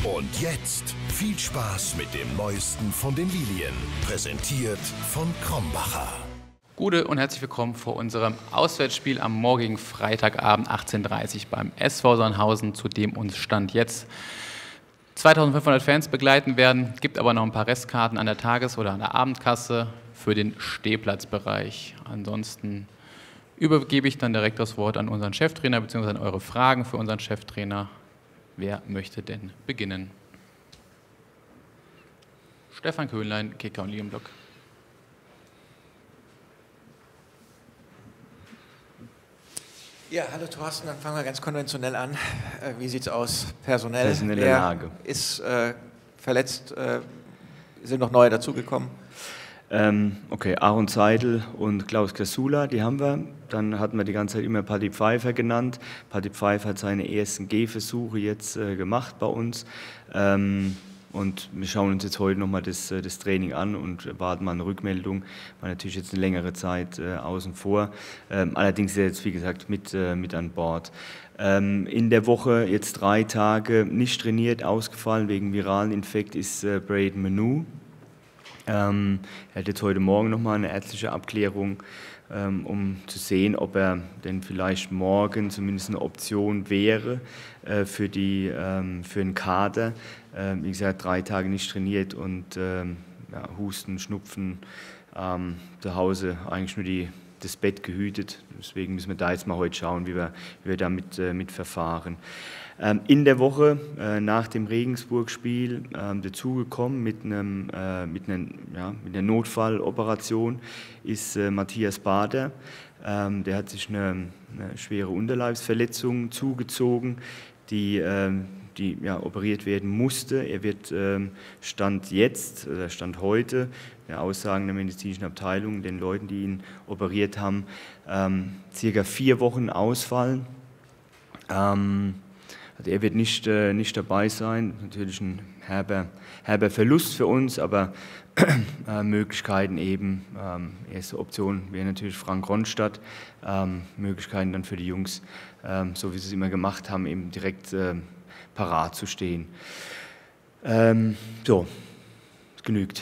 Und jetzt viel Spaß mit dem Neuesten von den Lilien, präsentiert von Krombacher. Gute und herzlich willkommen vor unserem Auswärtsspiel am morgigen Freitagabend 18:30 Uhr beim SV Sandhausen, zu dem uns Stand jetzt 2500 Fans begleiten werden. Gibt aber noch ein paar Restkarten an der Tages- oder an der Abendkasse für den Stehplatzbereich. Ansonsten übergebe ich dann direkt das Wort an unseren Cheftrainer bzw. an eure Fragen für unseren Cheftrainer. Wer möchte denn beginnen? Stefan Köhnlein, Kicker und Lilienblock. Ja, hallo Thorsten, dann fangen wir ganz konventionell an. Wie sieht es aus personell? Personelle Lage. Ist verletzt, sind noch neue dazugekommen? Okay, Aaron Seidel und Klaus Kasula, die haben wir. Dann hatten wir die ganze Zeit immer Paddy Pfeiffer genannt. Paddy Pfeiffer hat seine ersten Gehversuche jetzt gemacht bei uns. Und wir schauen uns jetzt heute nochmal das Training an und warten mal eine Rückmeldung. War natürlich jetzt eine längere Zeit außen vor. Allerdings ist er jetzt, wie gesagt, mit an Bord. In der Woche jetzt 3 Tage nicht trainiert, ausgefallen wegen viralen Infekt ist Braden Manu. Er hat jetzt heute Morgen nochmal eine ärztliche Abklärung, um zu sehen, ob er denn vielleicht morgen zumindest eine Option wäre für den Kader. Wie gesagt, 3 Tage nicht trainiert und Husten, Schnupfen, zu Hause eigentlich nur das Bett gehütet. Deswegen müssen wir da jetzt mal heute schauen, wie wir damit mit verfahren. In der Woche nach dem Regensburg-Spiel dazugekommen mit einer Notfalloperation ist Matthias Bader. Der hat sich eine schwere Unterleibsverletzung zugezogen, die operiert werden musste. Er wird Stand heute, der Aussagen der medizinischen Abteilung, den Leuten, die ihn operiert haben, circa 4 Wochen ausfallen. Also er wird nicht dabei sein, natürlich ein herber Verlust für uns, aber Möglichkeiten eben, erste Option wäre natürlich Frank Ronstadt, Möglichkeiten dann für die Jungs, so wie sie es immer gemacht haben, eben direkt parat zu stehen. So, genügt.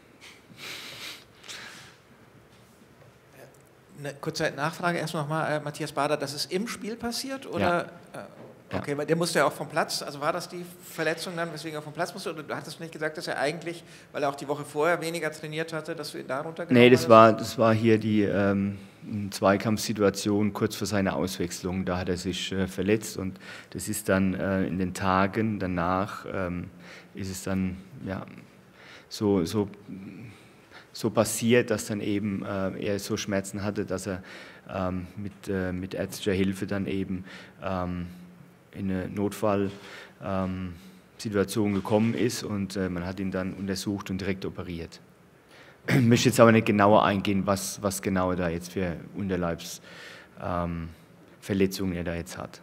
Eine kurze Nachfrage erst nochmal, Matthias Bader, das ist im Spiel passiert? Oder? Ja. Okay, weil der musste ja auch vom Platz, also war das die Verletzung dann, weswegen er vom Platz musste? Oder du hattest nicht gesagt, dass er eigentlich, weil er auch die Woche vorher weniger trainiert hatte, dass du ihn darunter genommen hast? Nee, das war hier die Zweikampfsituation kurz vor seiner Auswechslung. Da hat er sich verletzt und das ist dann in den Tagen danach, ist es dann so passiert, dass dann eben er so Schmerzen hatte, dass er mit ärztlicher Hilfe dann eben in eine Notfallsituation gekommen ist und man hat ihn dann untersucht und direkt operiert. Ich möchte jetzt aber nicht genauer eingehen, was genau da jetzt für Unterleibsverletzungen er da jetzt hat.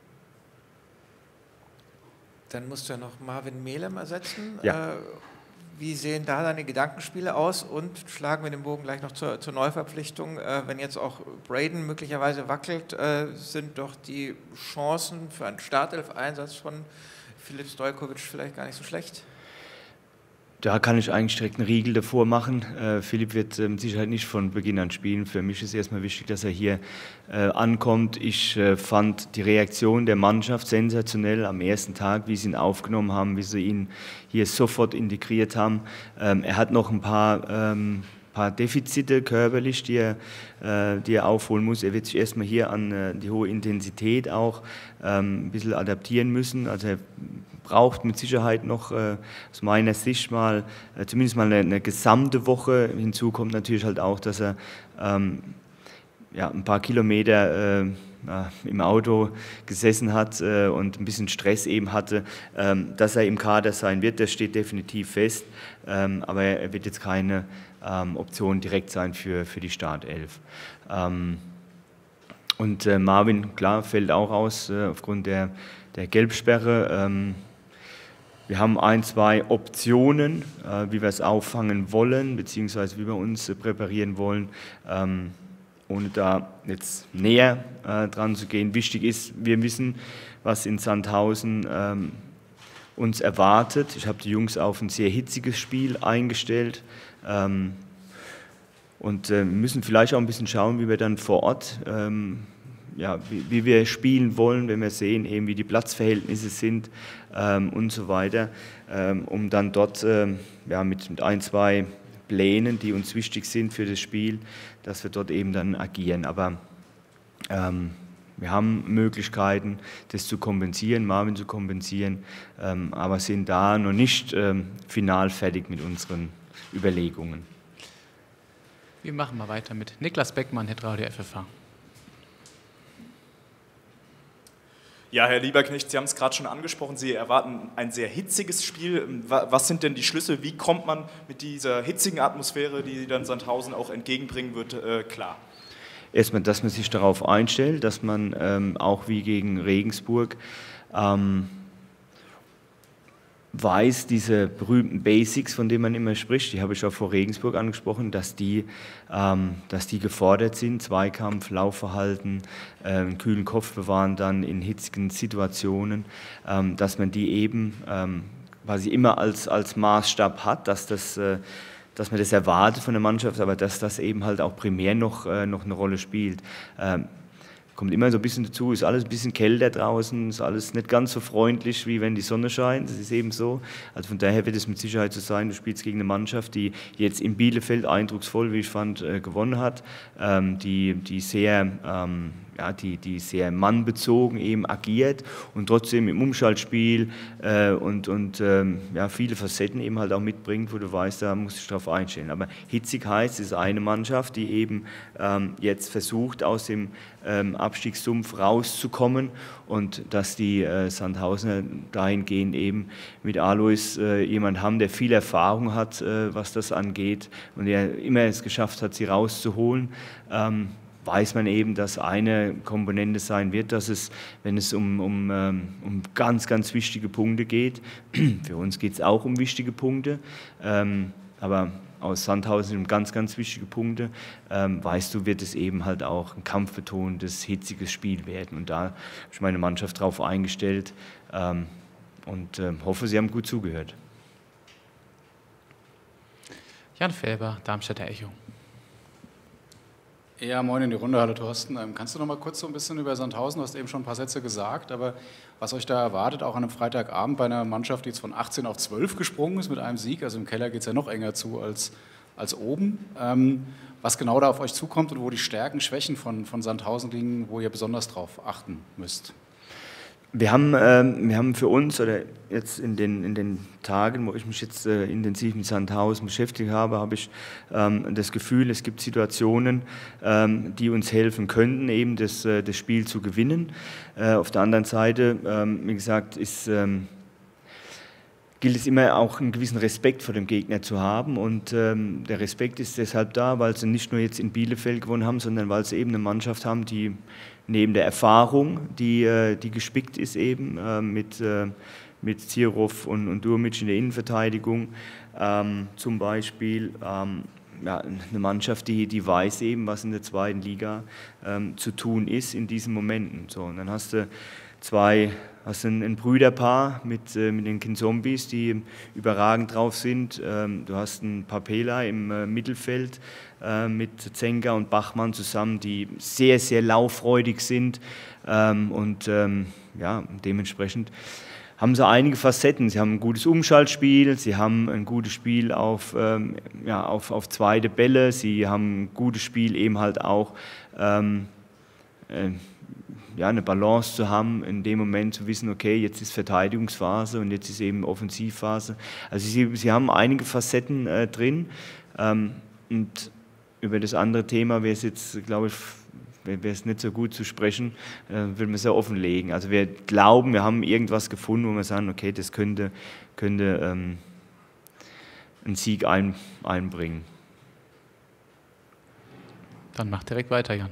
Dann musst du ja noch Marvin Melem ersetzen. Ja. Wie sehen da deine Gedankenspiele aus und schlagen wir den Bogen gleich noch zur Neuverpflichtung? Wenn jetzt auch Braden möglicherweise wackelt, sind doch die Chancen für einen Startelf-Einsatz von Filip Stojkovic vielleicht gar nicht so schlecht? Da kann ich eigentlich direkt einen Riegel davor machen. Filip wird mit Sicherheit nicht von Beginn an spielen. Für mich ist erstmal wichtig, dass er hier ankommt. Ich fand die Reaktion der Mannschaft sensationell am ersten Tag, wie sie ihn aufgenommen haben, wie sie ihn hier sofort integriert haben. Er hat noch ein paar Defizite körperlich, die er aufholen muss. Er wird sich erstmal hier an die hohe Intensität auch ein bisschen adaptieren müssen. Also er braucht mit Sicherheit noch aus meiner Sicht zumindest mal eine gesamte Woche. Hinzu kommt natürlich halt auch, dass er ein paar Kilometer im Auto gesessen hat und ein bisschen Stress eben hatte. Dass er im Kader sein wird, das steht definitiv fest, aber er wird jetzt keine Option direkt sein für die Startelf. Und Marvin, klar, fällt auch aus aufgrund der Gelbsperre. Wir haben 1, 2 Optionen, wie wir es auffangen wollen, beziehungsweise wie wir uns präparieren wollen, ohne da jetzt näher dran zu gehen. Wichtig ist, wir wissen, was in Sandhausen uns erwartet. Ich habe die Jungs auf ein sehr hitziges Spiel eingestellt. Und wir müssen vielleicht auch ein bisschen schauen, wie wir dann vor Ort, wie wir spielen wollen, wenn wir sehen, eben wie die Platzverhältnisse sind und so weiter, um dann dort mit ein, zwei Plänen, die uns wichtig sind für das Spiel, dass wir dort eben dann agieren. Aber wir haben Möglichkeiten, das zu kompensieren, Marvin zu kompensieren, aber sind da noch nicht final fertig mit unseren Überlegungen. Wir machen mal weiter mit Niklas Beckmann, Hitradio FFH. Ja, Herr Lieberknecht, Sie haben es gerade schon angesprochen, Sie erwarten ein sehr hitziges Spiel. Was sind denn die Schlüsse? Wie kommt man mit dieser hitzigen Atmosphäre, die dann Sandhausen auch entgegenbringen wird, klar? Erstmal, dass man sich darauf einstellt, dass man auch wie gegen Regensburg weiß, diese berühmten Basics, von denen man immer spricht, die habe ich auch vor Regensburg angesprochen, dass die gefordert sind, Zweikampf, Laufverhalten, einen kühlen Kopf bewahren dann in hitzigen Situationen, dass man die eben quasi immer als Maßstab hat, dass man das erwartet von der Mannschaft, aber dass das eben halt auch primär noch eine Rolle spielt. Kommt immer so ein bisschen dazu, ist alles ein bisschen kälter draußen, ist alles nicht ganz so freundlich, wie wenn die Sonne scheint, das ist eben so. Also von daher wird es mit Sicherheit so sein, du spielst gegen eine Mannschaft, die jetzt in Bielefeld eindrucksvoll, wie ich fand, gewonnen hat, die sehr mannbezogen eben agiert und trotzdem im Umschaltspiel viele Facetten eben halt auch mitbringt, wo du weißt, da musst du dich drauf einstellen. Aber hitzig heißt, es ist eine Mannschaft, die eben jetzt versucht, aus dem Abstiegssumpf rauszukommen und dass die Sandhausener dahingehend eben mit Alois jemand haben, der viel Erfahrung hat, was das angeht und der immer es geschafft hat, sie rauszuholen. Weiß man eben, dass eine Komponente sein wird, dass es, wenn es um ganz, ganz wichtige Punkte geht, für uns geht es auch um wichtige Punkte, aber aus Sandhausen um ganz, ganz wichtige Punkte, weißt du, wird es eben halt auch ein kampfbetontes, hitziges Spiel werden. Und da habe ich meine Mannschaft darauf eingestellt und hoffe, sie haben gut zugehört. Jan Felber, Darmstädter Echo. Ja, moin in die Runde, hallo Thorsten. Kannst du noch mal kurz so ein bisschen über Sandhausen, du hast eben schon ein paar Sätze gesagt, aber was euch da erwartet, auch an einem Freitagabend bei einer Mannschaft, die jetzt von 18 auf 12 gesprungen ist mit einem Sieg, also im Keller geht es ja noch enger zu als oben, was genau da auf euch zukommt und wo die Stärken, Schwächen von Sandhausen liegen, wo ihr besonders drauf achten müsst? Wir haben für uns, oder jetzt in den Tagen, wo ich mich jetzt intensiv mit Sandhausen beschäftigt habe, habe ich das Gefühl, es gibt Situationen, die uns helfen könnten, eben das Spiel zu gewinnen. Auf der anderen Seite, wie gesagt, gilt es immer auch einen gewissen Respekt vor dem Gegner zu haben und der Respekt ist deshalb da, weil sie nicht nur jetzt in Bielefeld gewonnen haben, sondern weil sie eben eine Mannschaft haben, die neben der Erfahrung, die gespickt ist eben mit Zierov und Durmic in der Innenverteidigung zum Beispiel, eine Mannschaft, die weiß eben, was in der zweiten Liga zu tun ist in diesen Momenten. So, und dann hast du ein Brüderpaar mit den Kinzombies, die überragend drauf sind. Du hast einen Papela im Mittelfeld mit Zenga und Bachmann zusammen, die sehr, sehr lauffreudig sind. Dementsprechend haben sie einige Facetten. Sie haben ein gutes Umschaltspiel, sie haben ein gutes Spiel auf zweite Bälle, sie haben ein gutes Spiel eben halt auch eine Balance zu haben, in dem Moment zu wissen, okay, jetzt ist Verteidigungsphase und jetzt ist eben Offensivphase. Also sie haben einige Facetten drin und über das andere Thema wäre es jetzt, glaube ich, wäre es nicht so gut zu sprechen, würde man es ja offenlegen. Also wir glauben, wir haben irgendwas gefunden, wo wir sagen, okay, das könnte einen Sieg einbringen. Dann mach direkt weiter, Jan.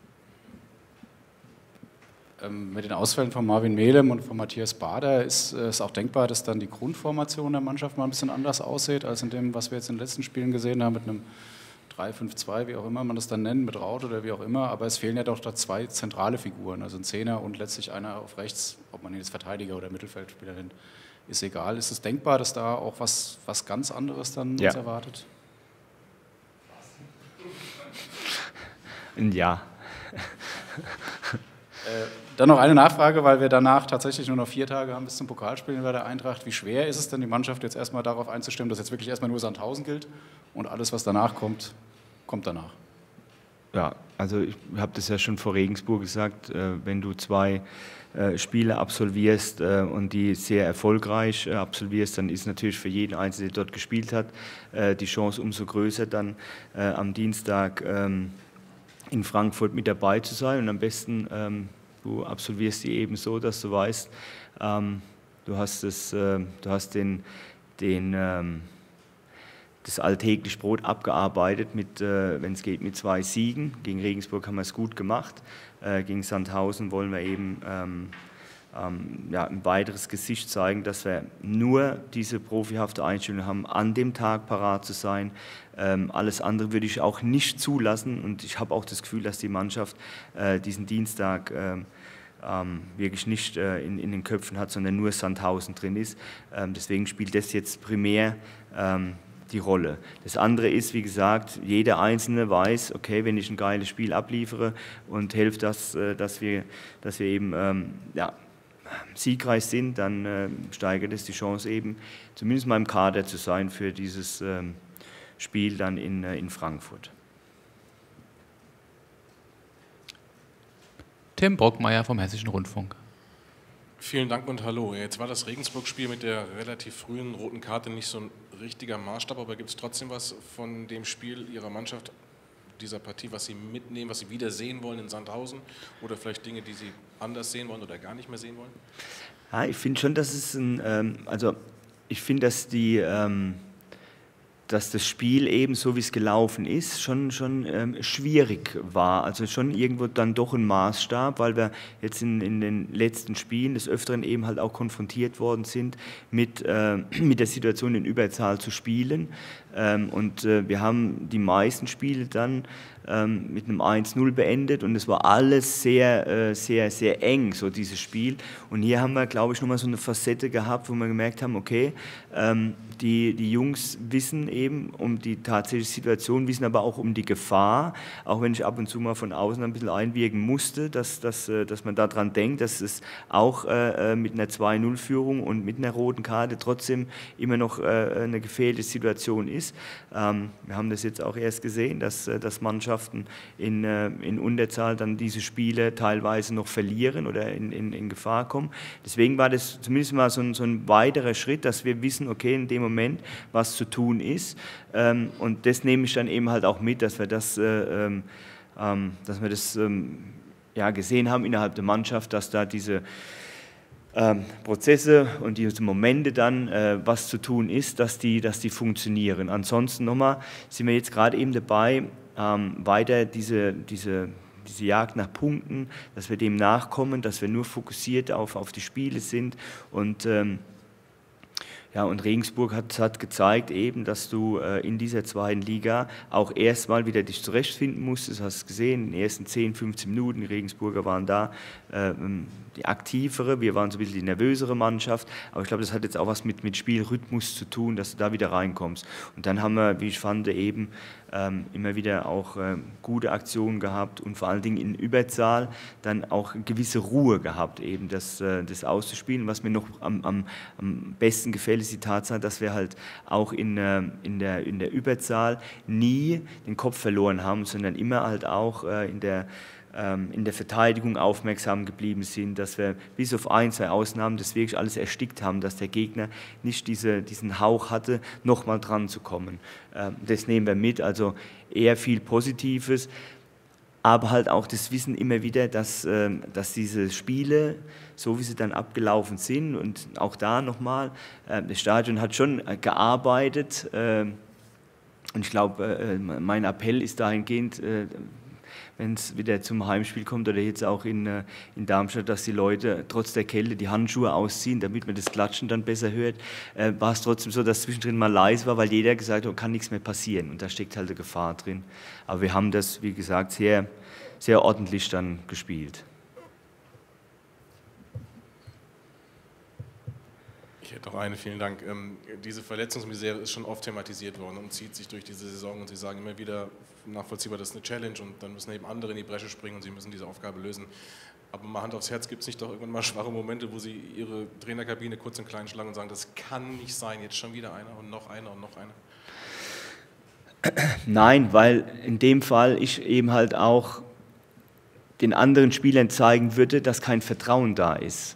Mit den Ausfällen von Marvin Melem und von Matthias Bader ist es auch denkbar, dass dann die Grundformation der Mannschaft mal ein bisschen anders aussieht, als in dem, was wir jetzt in den letzten Spielen gesehen haben, mit einem 3-5-2, wie auch immer man das dann nennt, mit Raut oder wie auch immer. Aber es fehlen ja doch da zwei zentrale Figuren, also ein Zehner und letztlich einer auf rechts, ob man ihn jetzt Verteidiger oder Mittelfeldspieler nennt, ist egal. Ist es denkbar, dass da auch was ganz anderes dann uns erwartet? Ja. Dann noch eine Nachfrage, weil wir danach tatsächlich nur noch 4 Tage haben bis zum Pokalspielen bei der Eintracht. Wie schwer ist es denn, die Mannschaft jetzt erstmal darauf einzustimmen, dass jetzt wirklich erstmal nur Sandhausen gilt und alles, was danach kommt, kommt danach? Ja, also ich habe das ja schon vor Regensburg gesagt, wenn du 2 Spiele absolvierst und die sehr erfolgreich absolvierst, dann ist natürlich für jeden Einzelnen, der dort gespielt hat, die Chance umso größer, dann am Dienstag in Frankfurt mit dabei zu sein. Und am besten, du absolvierst die eben so, dass du weißt, du hast das alltägliche Brot abgearbeitet, wenn es geht, mit 2 Siegen. Gegen Regensburg haben wir es gut gemacht. Gegen Sandhausen wollen wir eben ein weiteres Gesicht zeigen, dass wir nur diese profihafte Einstellung haben, an dem Tag parat zu sein. Alles andere würde ich auch nicht zulassen, und ich habe auch das Gefühl, dass die Mannschaft diesen Dienstag wirklich nicht in den Köpfen hat, sondern nur Sandhausen drin ist. Deswegen spielt das jetzt primär die Rolle. Das andere ist, wie gesagt, jeder Einzelne weiß, okay, wenn ich ein geiles Spiel abliefere und helfe, dass wir eben siegreich sind, dann steigert es die Chance eben, zumindest mal im Kader zu sein für dieses Spiel dann in Frankfurt. Tim Brockmeier vom Hessischen Rundfunk. Vielen Dank und hallo. Jetzt war das Regensburg-Spiel mit der relativ frühen roten Karte nicht so ein richtiger Maßstab, aber gibt es trotzdem was von dem Spiel Ihrer Mannschaft, dieser Partie, was Sie mitnehmen, was Sie wieder sehen wollen in Sandhausen, oder vielleicht Dinge, die Sie anders sehen wollen oder gar nicht mehr sehen wollen? Ja, ich finde schon, dass es ich finde, dass das Spiel eben, so wie es gelaufen ist, schon schwierig war. Also schon irgendwo dann doch ein Maßstab, weil wir jetzt in den letzten Spielen des Öfteren eben halt auch konfrontiert worden sind, mit der Situation in Überzahl zu spielen. Und wir haben die meisten Spiele dann mit einem 1-0 beendet, und es war alles sehr, sehr, sehr eng, so dieses Spiel. Und hier haben wir, glaube ich, nochmal so eine Facette gehabt, wo wir gemerkt haben, okay, die Jungs wissen eben um die tatsächliche Situation, wissen aber auch um die Gefahr, auch wenn ich ab und zu mal von außen ein bisschen einwirken musste, dass man daran denkt, dass es auch mit einer 2-0-Führung und mit einer roten Karte trotzdem immer noch eine gefährliche Situation ist. Wir haben das jetzt auch erst gesehen, dass Mannschaften in Unterzahl dann diese Spiele teilweise noch verlieren oder in Gefahr kommen. Deswegen war das zumindest mal so ein weiterer Schritt, dass wir wissen, okay, in dem Moment, was zu tun ist. Und das nehme ich dann eben halt auch mit, dass wir das gesehen haben innerhalb der Mannschaft, dass da diese Prozesse und diese Momente dann, was zu tun ist, dass die funktionieren. Ansonsten nochmal sind wir jetzt gerade eben dabei, weiter diese Jagd nach Punkten, dass wir dem nachkommen, dass wir nur fokussiert auf die Spiele sind. Und Regensburg hat gezeigt eben, dass du in dieser 2. Liga auch erstmal wieder dich zurechtfinden musstest. Du hast es gesehen, in den ersten 10, 15 Minuten, die Regensburger waren da, die aktivere, wir waren so ein bisschen die nervösere Mannschaft, aber ich glaube, das hat jetzt auch was mit Spielrhythmus zu tun, dass du da wieder reinkommst. Und dann haben wir, wie ich fand, eben immer wieder auch gute Aktionen gehabt und vor allen Dingen in Überzahl dann auch eine gewisse Ruhe gehabt, eben das auszuspielen. Was mir noch am besten gefällt, ist die Tatsache, dass wir halt auch in der Überzahl nie den Kopf verloren haben, sondern immer halt auch in der Verteidigung aufmerksam geblieben sind, dass wir bis auf 1, 2 Ausnahmen das wirklich alles erstickt haben, dass der Gegner nicht diesen Hauch hatte, nochmal dran zu kommen. Das nehmen wir mit, also eher viel Positives, aber halt auch das Wissen immer wieder, dass diese Spiele, so wie sie dann abgelaufen sind, und auch da nochmal, das Stadion hat schon gearbeitet, und ich glaube, mein Appell ist dahingehend, wenn es wieder zum Heimspiel kommt oder jetzt auch in Darmstadt, dass die Leute trotz der Kälte die Handschuhe ausziehen, damit man das Klatschen dann besser hört, war es trotzdem so, dass zwischendrin mal leise war, weil jeder gesagt hat, kann nichts mehr passieren, und da steckt halt eine Gefahr drin. Aber wir haben das, wie gesagt, sehr, sehr ordentlich dann gespielt. Ich hätte Doch eine, vielen Dank. Diese Verletzungsmisere ist schon oft thematisiert worden und zieht sich durch diese Saison und Sie sagen immer wieder nachvollziehbar, das ist eine Challenge und dann müssen eben andere in die Bresche springen und Sie müssen diese Aufgabe lösen. Aber mal Hand aufs Herz, gibt es nicht doch irgendwann mal schwache Momente, wo Sie Ihre Trainerkabine kurz und klein schlagen und sagen, das kann nicht sein, jetzt schon wieder einer und noch einer und noch einer? Nein, weil in dem Fall ich eben halt auch den anderen Spielern zeigen würde, dass kein Vertrauen da ist.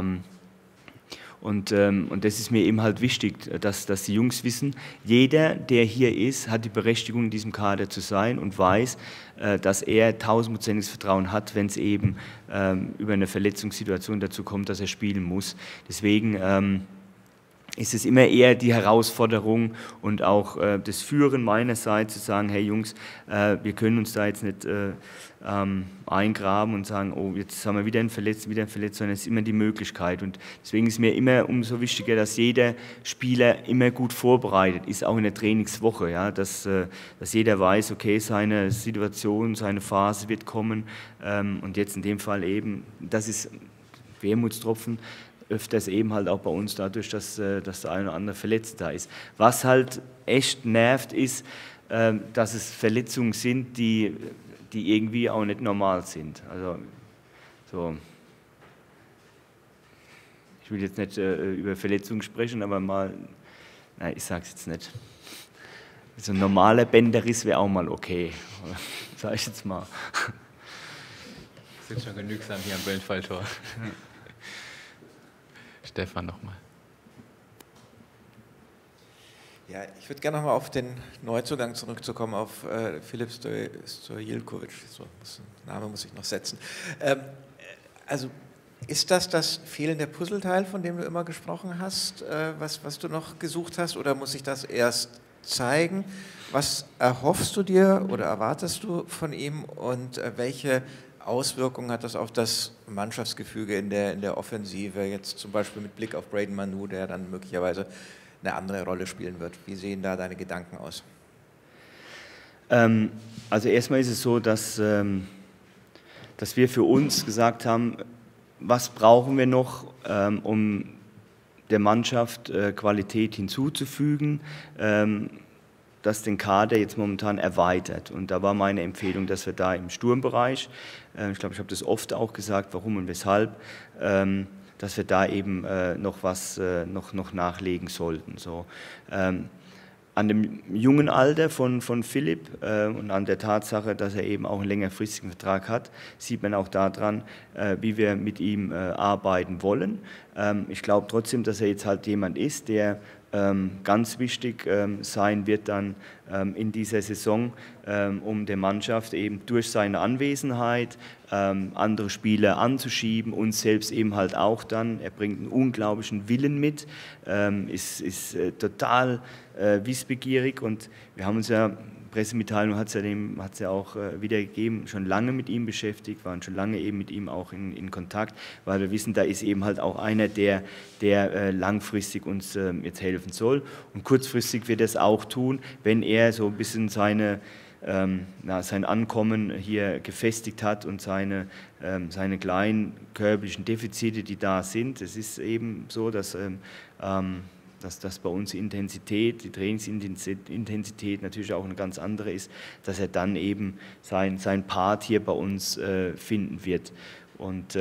Und das ist mir eben halt wichtig, dass die Jungs wissen, jeder, der hier ist, hat die Berechtigung, in diesem Kader zu sein und weiß, dass er 1000%iges Vertrauen hat, wenn es eben über eine Verletzungssituation dazu kommt, dass er spielen muss. Deswegen ist es immer eher die Herausforderung und auch das Führen meinerseits zu sagen, hey Jungs, wir können uns da jetzt nicht eingraben und sagen, oh, jetzt haben wir wieder einen Verletzten, sondern es ist immer die Möglichkeit. Und deswegen ist mir immer umso wichtiger, dass jeder Spieler immer gut vorbereitet ist, auch in der Trainingswoche, ja, dass jeder weiß, okay, seine Situation, seine Phase wird kommen und jetzt in dem Fall eben, das ist Wermutstropfen, öfters eben halt auch bei uns dadurch, dass der eine oder andere verletzt da ist. Was halt echt nervt, ist, dass es Verletzungen sind, die irgendwie auch nicht normal sind. Also so, ich will jetzt nicht über Verletzungen sprechen, aber mal, nein, ich sag's jetzt nicht. So ein normaler Bänderriss wäre auch mal okay, sag ich jetzt mal. Sind schon genügsam hier am Weltfalltor. Stefan nochmal. Ja, ich würde gerne nochmal auf den Neuzugang zurückzukommen, auf Filip Stojilkovic. So, Name muss ich noch setzen. Also ist das fehlende Puzzleteil, von dem du immer gesprochen hast, was du noch gesucht hast, oder muss ich das erst zeigen? Was erhoffst du dir oder erwartest du von ihm und welche Auswirkungen hat das auf das Mannschaftsgefüge in der Offensive, jetzt zum Beispiel mit Blick auf Braden Manu, der dann möglicherweise eine andere Rolle spielen wird? Wie sehen da deine Gedanken aus? Also erstmal ist es so, dass wir für uns gesagt haben, was brauchen wir noch, um der Mannschaft Qualität hinzuzufügen, das den Kader jetzt momentan erweitert. Und da war meine Empfehlung, dass wir da im Sturmbereich, ich glaube, ich habe das oft auch gesagt, warum und weshalb, dass wir da eben noch was noch nachlegen sollten. So. An dem jungen Alter von Filip und an der Tatsache, dass er eben auch einen längerfristigen Vertrag hat, sieht man auch daran, wie wir mit ihm arbeiten wollen. Ich glaube trotzdem, dass er jetzt halt jemand ist, der ganz wichtig sein wird dann in dieser Saison, um der Mannschaft eben durch seine Anwesenheit andere Spieler anzuschieben, uns selbst eben halt auch dann. Er bringt einen unglaublichen Willen mit, ist total wissbegierig und wir haben uns ja, Pressemitteilung hat es ja auch wiedergegeben, schon lange mit ihm beschäftigt, waren schon lange eben mit ihm auch in Kontakt, weil wir wissen, da ist eben halt auch einer, der langfristig uns jetzt helfen soll und kurzfristig wird er es auch tun, wenn er so ein bisschen sein Ankommen hier gefestigt hat und seine kleinen körperlichen Defizite, die da sind. Es ist eben so, dass bei uns die Trainingsintensität natürlich auch eine ganz andere ist, dass er dann eben sein Part hier bei uns finden wird. Und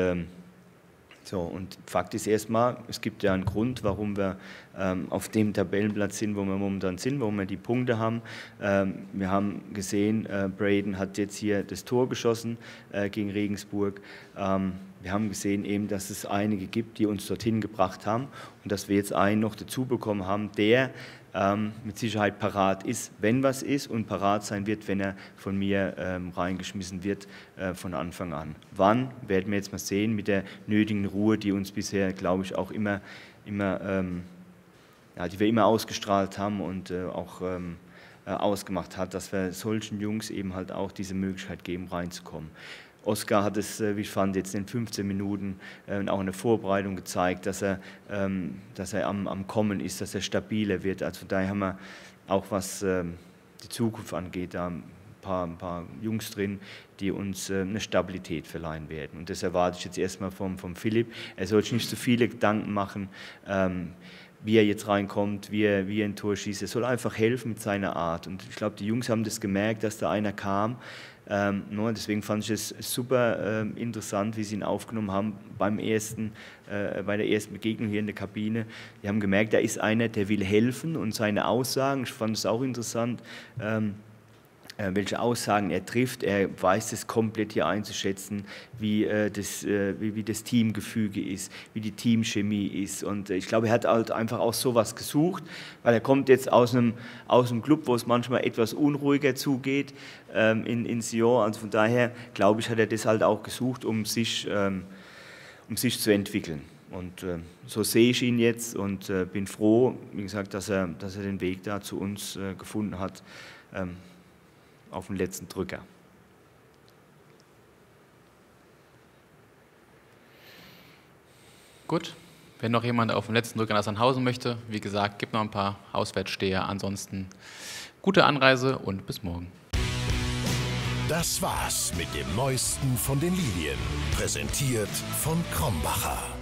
und Fakt ist erstmal, es gibt ja einen Grund, warum wir auf dem Tabellenplatz sind, wo wir momentan sind, warum wir die Punkte haben. Wir haben gesehen, Braden hat jetzt hier das Tor geschossen gegen Regensburg. Wir haben gesehen, eben, dass es einige gibt, die uns dorthin gebracht haben und dass wir jetzt einen noch dazu bekommen haben, der mit Sicherheit parat ist, wenn was ist und parat sein wird, wenn er von mir reingeschmissen wird von Anfang an. Wann, werden wir jetzt mal sehen, mit der nötigen Ruhe, die uns bisher, glaube ich, auch die wir immer ausgestrahlt haben und auch ausgemacht hat, dass wir solchen Jungs eben halt auch diese Möglichkeit geben, reinzukommen. Oskar hat es, wie ich fand, jetzt in 15 Minuten auch in der Vorbereitung gezeigt, dass er am Kommen ist, dass er stabiler wird. Also daher haben wir auch, was die Zukunft angeht, da ein paar Jungs drin, die uns eine Stabilität verleihen werden. Und das erwarte ich jetzt erstmal vom Filip. Er soll sich nicht so viele Gedanken machen. wie er jetzt reinkommt, wie er ein Tor schießt. Er soll einfach helfen mit seiner Art. Und ich glaube, die Jungs haben das gemerkt, dass da einer kam. Deswegen fand ich es super interessant, wie sie ihn aufgenommen haben bei der ersten Begegnung hier in der Kabine. Die haben gemerkt, da ist einer, der will helfen, und seine Aussagen, ich fand es auch interessant, welche Aussagen er trifft. Er weiß es komplett hier einzuschätzen, wie das Teamgefüge ist, wie die Teamchemie ist. Und ich glaube, er hat halt einfach auch sowas gesucht, weil er kommt jetzt aus einem Club, wo es manchmal etwas unruhiger zugeht, in Sion. Also von daher, glaube ich, hat er das halt auch gesucht, um sich zu entwickeln. Und so sehe ich ihn jetzt und bin froh, wie gesagt, dass er den Weg da zu uns gefunden hat, auf den letzten Drücker. Gut, wenn noch jemand auf den letzten Drücker nach Sandhausen möchte, wie gesagt, gibt noch ein paar Auswärtssteher. Ansonsten gute Anreise und bis morgen. Das war's mit dem Neuesten von den Lilien. Präsentiert von Krombacher.